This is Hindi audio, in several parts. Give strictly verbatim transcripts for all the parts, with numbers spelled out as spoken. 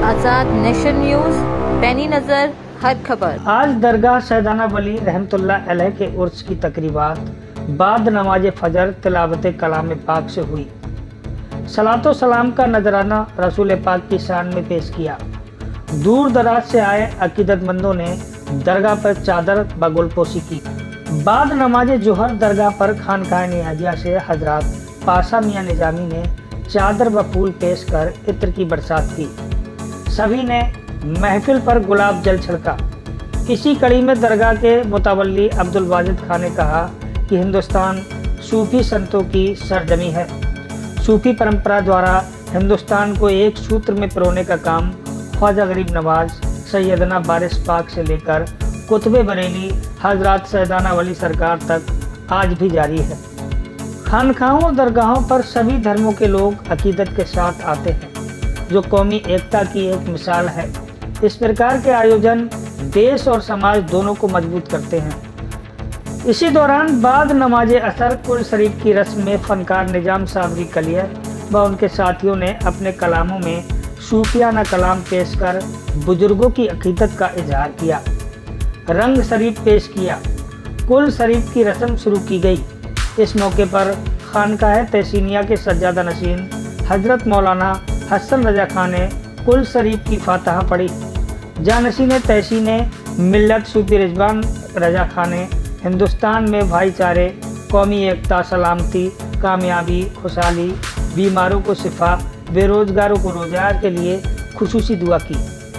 आजाद नेशन न्यूज, पैनी नजर हर खबर। आज दरगाह सैयदाना वली रहमतुल्लाह अलैह के उर्स की तकरीबात बाद नमाज फजर तिलावत कलाम पाक से हुई। सलातो सलाम का नजराना रसूल पाक की शान में पेश किया। दूर दराज से आए अकीदतमंदों ने दरगाह पर चादर व गुलपोशी की। बाद नमाज जोहर दरगाह पर खानकाह नियाजिया से हजरत पाशा मियाँ निजामी ने चादर व फूल पेश कर इत्र की बरसात की। सभी ने महफिल पर गुलाब जल छिड़का। इसी कड़ी में दरगाह के मुतवल्ली अब्दुल वाजिद खान ने कहा कि हिंदुस्तान सूफी संतों की सरजमी है। सूफी परंपरा द्वारा हिंदुस्तान को एक सूत्र में पिरोने का काम ख्वाजा गरीब नवाज, सैयदना बारिश पाक से लेकर कुतुब बरेली हजरत सैयदाना वली सरकार तक आज भी जारी है। खानकाहों और दरगाहों पर सभी धर्मों के लोग अकीदत के साथ आते हैं, जो कौमी एकता की एक मिसाल है। इस प्रकार के आयोजन देश और समाज दोनों को मजबूत करते हैं। इसी दौरान बाद नमाज असर कुल शरीफ की रस्म में फनकार निजाम साबरी कलिया व उनके साथियों ने अपने कलामों में सूफियाना कलाम पेश कर बुजुर्गों की अकीदत का इजहार किया। रंग शरीफ पेश किया। कुल शरीफ की रस्म शुरू की गई। इस मौके पर खानकाह तहसीनिया के सज्जादा नशीन हजरत मौलाना हसन रजा खान ने कुल शरीफ की फातहा पढ़ी। जानशीन तहसीन मिल्लत सूफी रिजवान रजा खान ने हिंदुस्तान में भाईचारे, कौमी एकता, सलामती, कामयाबी, खुशहाली, बीमारों को शिफा, बेरोजगारों को रोजगार के लिए खुसूसी दुआ की।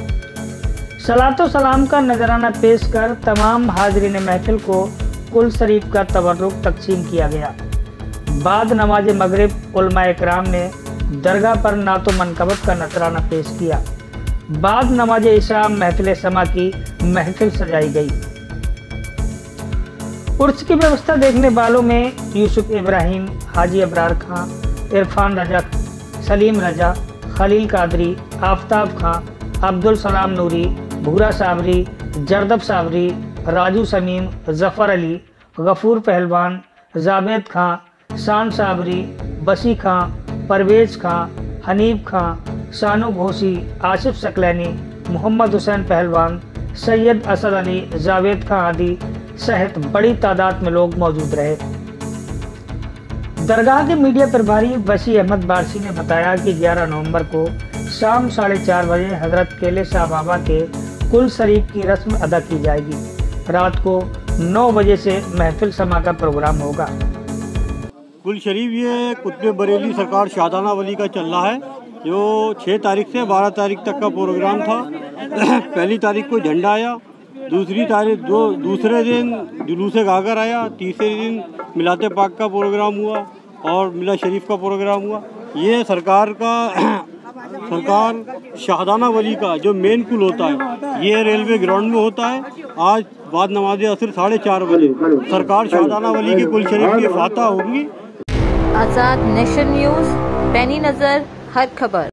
सलातो सलाम का नजराना पेश कर तमाम हाजरीन महफिल को कुल शरीफ का तबर्रुक तकसीम किया गया। बाद नमाज मगरिब उलमा इकराम ने दरगाह पर नातो मनकबत का नजराना पेश किया। बाद नमाज इशा महफिल समा की महफिल सजाई गई। उर्स की व्यवस्था देखने वालों में यूसुफ इब्राहिम, हाजी अबरार खां, इरफान रजा, सलीम रजा, खलील कादरी, आफ्ताब खां, अब्दुल सलाम नूरी, भूरा साबरी, जरदब साबरी, राजू समीम, जफ़र अली, गफूर पहलवान, जावेद खां, शान साबरी, बसी खां, परवेज खां, हनीफ खां, शानू घोसी, आसिफ सकलैनी, मोहम्मद हुसैन पहलवान, सैयद असद अली, जावेद खां आदि सहित बड़ी तादाद में लोग मौजूद रहे। दरगाह के मीडिया प्रभारी वसी अहमद बारसी ने बताया कि ग्यारह नवंबर को शाम साढ़े चार बजे हजरत केले शाह बाबा के कुल शरीफ की रस्म अदा की जाएगी। रात को नौ बजे से महफिल समा का प्रोग्राम होगा। कुल शरीफ ये कुतुब बरेली सरकार शाहदाना वली का चल रहा है, जो छः तारीख से बारह तारीख तक का प्रोग्राम था। पहली तारीख को झंडा आया, दूसरी तारीख दो दूसरे दिन जुलूस गागर आया, तीसरे दिन मिलाते पाक का प्रोग्राम हुआ और मिला शरीफ का प्रोग्राम हुआ। ये सरकार का सरकार शाहदाना वली का जो मेन कुल होता है, ये रेलवे ग्राउंड में होता है। आज बाद नमाज असर साढ़े चार बजे सरकार शाहदाना वली के कुल शरीफ की फातहा होगी। आजाद नेशन न्यूज, पैनी नजर हर खबर।